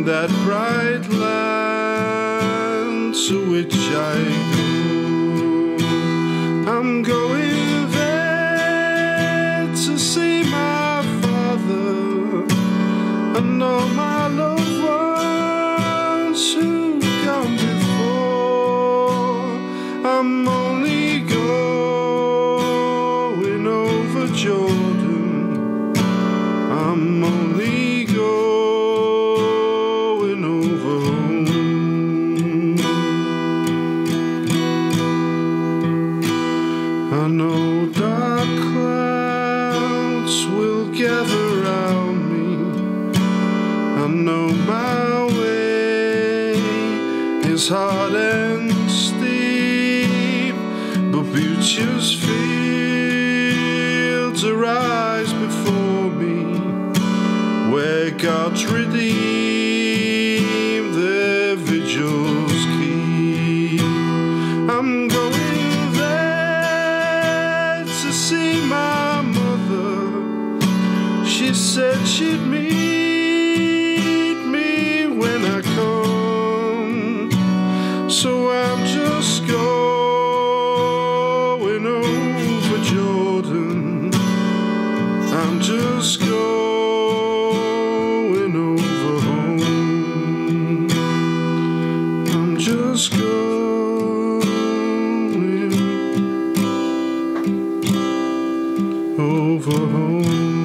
that bright land to which I go. I'm going there to see my father and all my loved ones who've gone before. I'm only going over Jordan. I'm only going over home. I know dark clouds will gather round me. I know my way is hard and steep, but beauteous fields arise before me, where God's redeemed their vigils keep. I'm going there to see my mother. She said she'd meet me when I come, so I'm just going over Jordan. I'm just going over home. I'm just going over home.